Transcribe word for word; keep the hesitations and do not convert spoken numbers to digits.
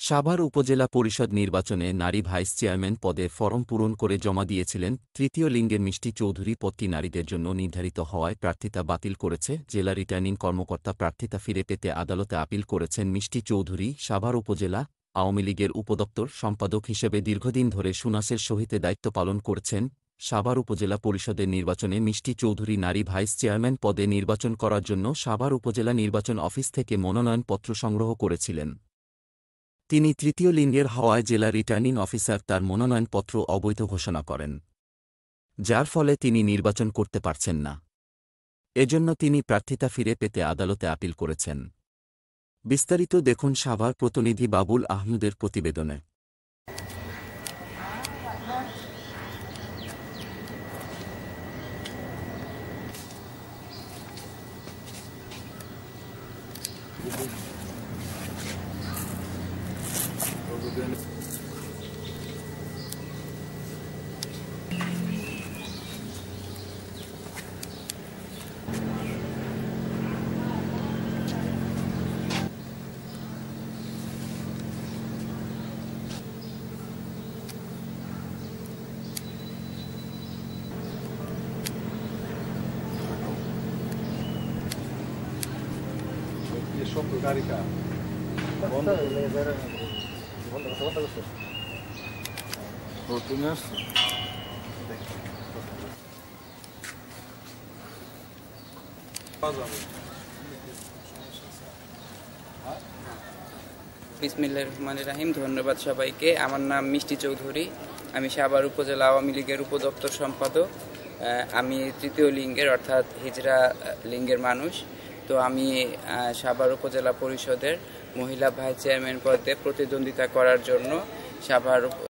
সাভার উপজেলা পরিষদ নির্বাচনে নারী ভাইস চেয়ারম্যান পদে ফরম পূরণ করে জমা দিয়েছিলেন তৃতীয় লিঙ্গের মিষ্টি চৌধুরী। পদটি নারীদের জন্য নির্ধারিত হওয়ায় প্রার্থিতা বাতিল করেছে জেলা রিটার্নিং কর্মকর্তা। প্রার্থিতা ফিরে পেতে আদালতে আপিল করেছেন মিষ্টি চৌধুরী। সাভার উপজেলা আওয়ামী লীগের উপদপ্তর সম্পাদক হিসেবে দীর্ঘদিন ধরে সুনাসের সহিত দায়িত্ব পালন করছেন। সাভার উপজেলা পরিষদের নির্বাচনে মিষ্টি চৌধুরী নারী ভাইস চেয়ারম্যান পদে নির্বাচন করার জন্য সাভার উপজেলা নির্বাচন অফিস থেকে মনোনয়নপত্র সংগ্রহ করেছিলেন। তিনি তৃতীয় লিঙ্গের হওয়ায় জেলা রিটার্নিং অফিসার তার মনোনয়নপত্র অবৈধ ঘোষণা করেন, যার ফলে তিনি নির্বাচন করতে পারছেন না। এজন্য তিনি প্রার্থিতা ফিরে পেতে আদালতে আপিল করেছেন। বিস্তারিত দেখুন সাভার প্রতিনিধি বাবুল আহমেদের প্রতিবেদনে। Sotto carica. Fortunato. বিসমিল্লাহির রহমানির রহিম। ধন্যবাদ সবাইকে। আমার নাম মিষ্টি চৌধুরী। আমি সাভার উপজেলা আওয়ামী লীগের উপদপ্তর সম্পাদক। আমি তৃতীয় লিঙ্গের অর্থাৎ হিজড়া লিঙ্গের মানুষ। তো আমি সাভার উপজেলা পরিষদের মহিলা ভাইস চেয়ারম্যান পদে প্রতিদ্বন্দ্বিতা করার জন্য সাভার